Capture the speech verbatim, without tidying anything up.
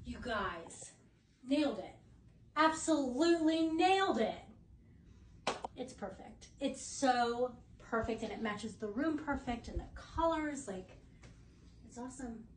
You guys, nailed it. Absolutely nailed it. It's perfect. It's so perfect, and it matches the room perfect, and the colors, like, it's awesome.